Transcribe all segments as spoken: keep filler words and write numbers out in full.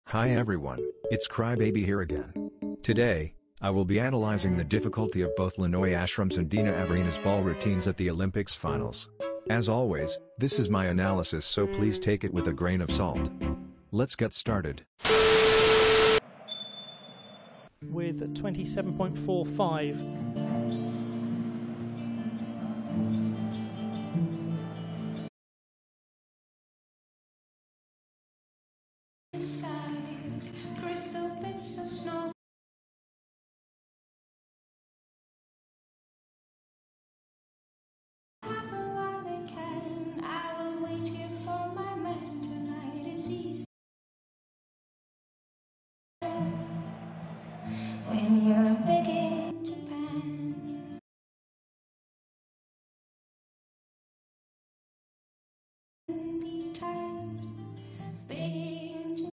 Hi everyone, it's Crybaby here again. Today, I will be analyzing the difficulty of both Linoy Ashram's and Dina Averina's ball routines at the Olympics finals. As always, this is my analysis, so please take it with a grain of salt. Let's get started. With twenty-seven point four five. Crystal bits of snow. Happen while they can. I will wait here for my man tonight. It's easy when you're big in Japan. Be tired, big in Japan.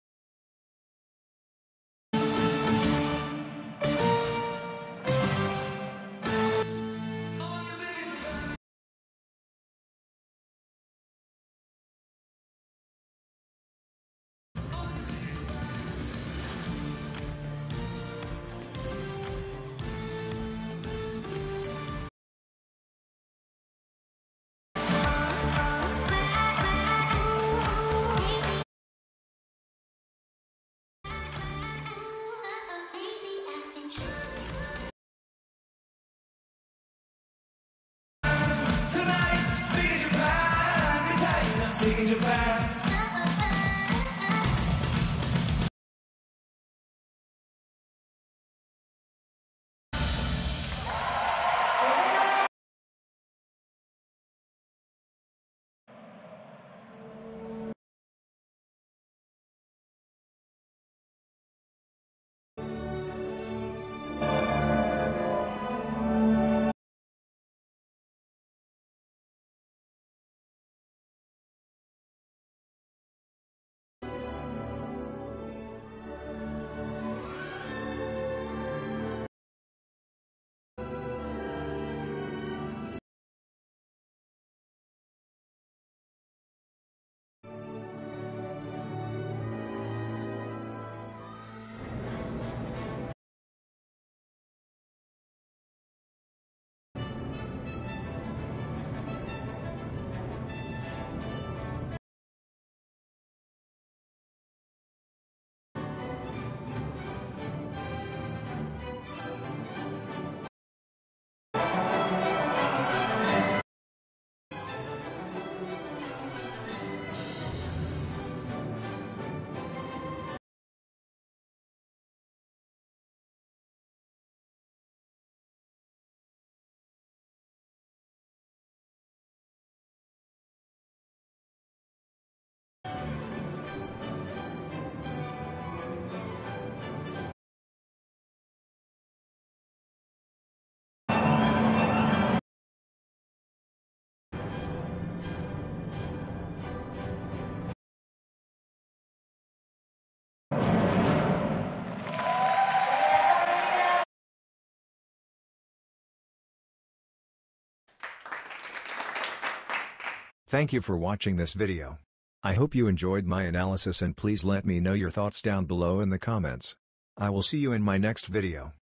In Japan. Thank you for watching this video. I hope you enjoyed my analysis, and please let me know your thoughts down below in the comments. I will see you in my next video.